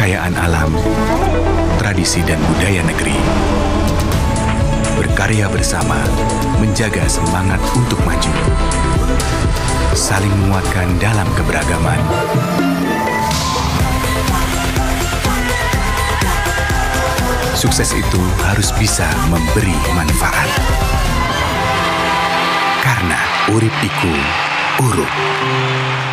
kekayaan alam, tradisi dan budaya negeri. Berkarya bersama, menjaga semangat untuk maju. Saling menguatkan dalam keberagaman. Sukses itu harus bisa memberi manfaat. Karena urip iku urut.